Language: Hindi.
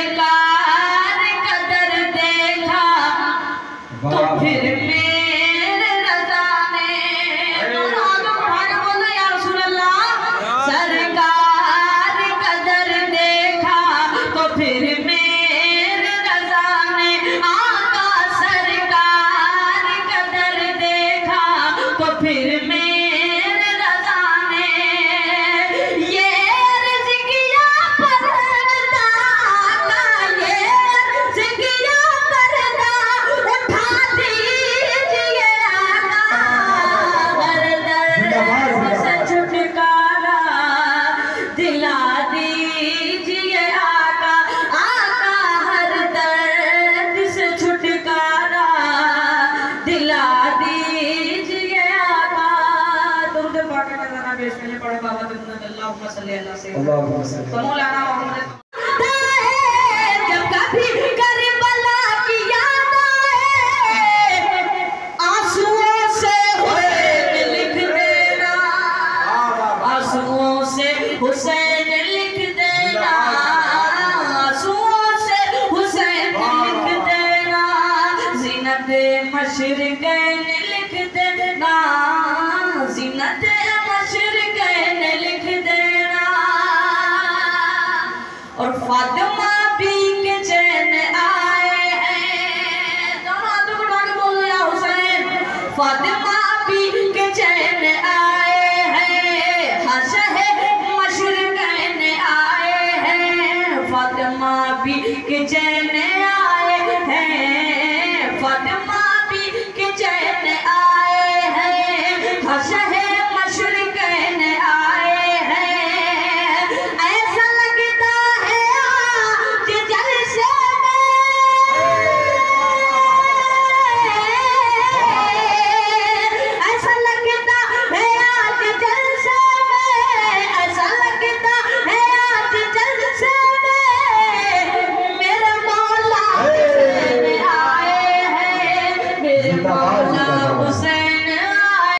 सरकार कदर देखा तो फिर मेरे रज़ा ने दोनों हाथ उठा के बोलो या रसूल अल्लाह। सरकार कदर देखा तो फिर मेरे रज़ा ने, आका सरकार कदर देखा तो फिर मेरे रज़ा ने। ये अर्ज़ किया पर्दा आका, ये अर्ज़ किया पर्दा उठा दीजिए आका। हर दर्द से छुटकारा दिला दीजिए आका। आका हर दर्द से छुटकारा दिला दीजिए आका। दुरूद पाक का गाना पेश करने पड़े बाबा दुनिया अल्लाहुम्मा सल्ली अला सय्यिदना मौलाना मोहम्मद। जब कभी करबला की याद आए, आंसुओं से हुसैन लिख देना, आंसुओं से हुसैन लिख देना, आंसुओं से हुसैन लिख देना। ज़ीनत मशरिक़ैन लिख देना, ज़ीनत मशरिक़ैन लिख देना। और फातिमा भी के चैन आए हैं। दोनों हाथों को उठा के बोलो या हुसैन। फातिमा